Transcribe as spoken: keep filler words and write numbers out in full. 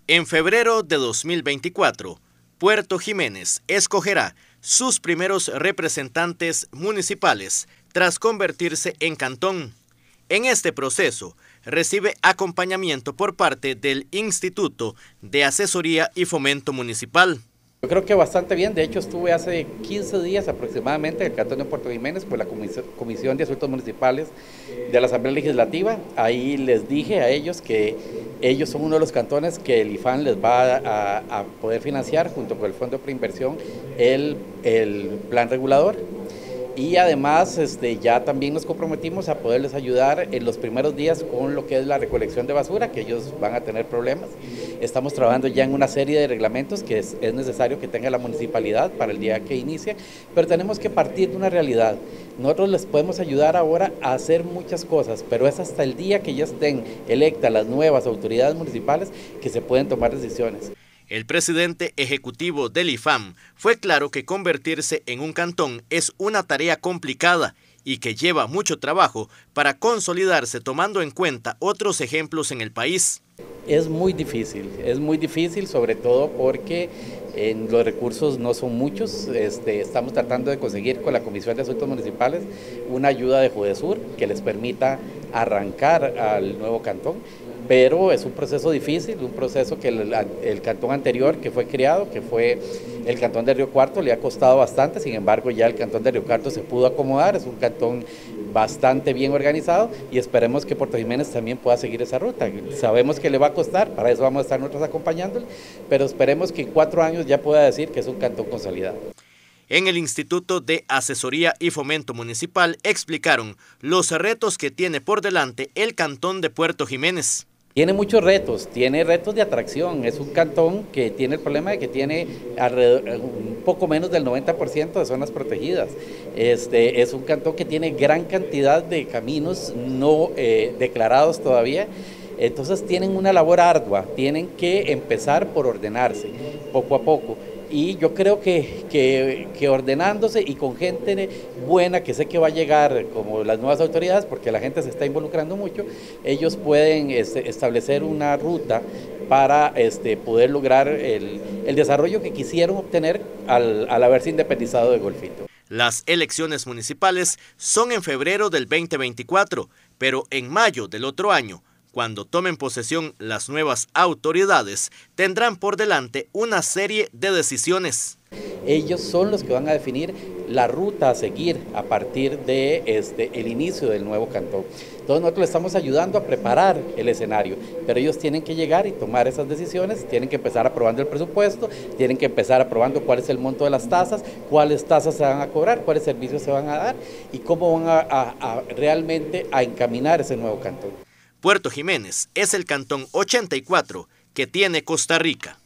En febrero de dos mil veinticuatro, Puerto Jiménez escogerá sus primeros representantes municipales tras convertirse en cantón. En este proceso, recibe acompañamiento por parte del Instituto de Asesoría y Fomento Municipal. Yo creo que bastante bien. De hecho, estuve hace quince días aproximadamente en el Cantón de Puerto Jiménez por la Comisión de Asuntos Municipales de la Asamblea Legislativa. Ahí les dije a ellos que ellos son uno de los cantones que el I F A M les va a, a poder financiar junto con el Fondo de Preinversión el, el plan regulador. Y además este, ya también nos comprometimos a poderles ayudar en los primeros días con lo que es la recolección de basura, que ellos van a tener problemas. Estamos trabajando ya en una serie de reglamentos que es, es necesario que tenga la municipalidad para el día que inicie, pero tenemos que partir de una realidad. Nosotros les podemos ayudar ahora a hacer muchas cosas, pero es hasta el día que ya estén electas las nuevas autoridades municipales que se pueden tomar decisiones. El presidente ejecutivo del I F A M fue claro que convertirse en un cantón es una tarea complicada y que lleva mucho trabajo para consolidarse tomando en cuenta otros ejemplos en el país. Es muy difícil, es muy difícil sobre todo porque eh, los recursos no son muchos. Este, estamos tratando de conseguir con la Comisión de Asuntos Municipales una ayuda de Judesur que les permita arrancar al nuevo cantón, pero es un proceso difícil, un proceso que el, el cantón anterior que fue creado, que fue el cantón de Río Cuarto, le ha costado bastante. Sin embargo, ya el cantón de Río Cuarto se pudo acomodar, es un cantón bastante bien organizado y esperemos que Puerto Jiménez también pueda seguir esa ruta. Sabemos que le va a costar, para eso vamos a estar nosotros acompañándole, pero esperemos que en cuatro años ya pueda decir que es un cantón consolidado. En el Instituto de Asesoría y Fomento Municipal explicaron los retos que tiene por delante el cantón de Puerto Jiménez. Tiene muchos retos, tiene retos de atracción. Es un cantón que tiene el problema de que tiene alrededor, un poco menos del noventa por ciento de zonas protegidas. Este, es un cantón que tiene gran cantidad de caminos no eh, declarados todavía. Entonces tienen una labor ardua, tienen que empezar por ordenarse poco a poco. Y yo creo que, que, que ordenándose y con gente buena, que sé que va a llegar como las nuevas autoridades, porque la gente se está involucrando mucho, ellos pueden este, establecer una ruta para este, poder lograr el, el desarrollo que quisieron obtener al, al haberse independizado de Golfito. Las elecciones municipales son en febrero del veinte veinticuatro, pero en mayo del otro año, cuando tomen posesión las nuevas autoridades, tendrán por delante una serie de decisiones. Ellos son los que van a definir la ruta a seguir a partir de este, el inicio del nuevo cantón. Entonces nosotros les estamos ayudando a preparar el escenario, pero ellos tienen que llegar y tomar esas decisiones, tienen que empezar aprobando el presupuesto, tienen que empezar aprobando cuál es el monto de las tasas, cuáles tasas se van a cobrar, cuáles servicios se van a dar y cómo van a, a, a realmente a encaminar ese nuevo cantón. Puerto Jiménez es el cantón ochenta y cuatro que tiene Costa Rica.